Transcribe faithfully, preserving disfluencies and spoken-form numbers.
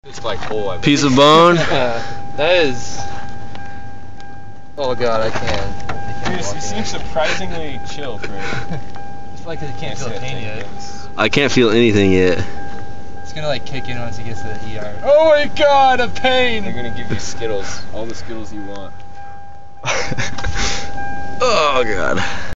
It's like whole. I Piece of bone. That is. Oh god, I can't. I can't Dude, he seems surprisingly chill for. It's like he can't feel the pain yet. I can't feel anything yet. It's gonna like kick in once he gets to the E R. Oh my god, a pain! They're gonna give you Skittles, all the Skittles you want. Oh god.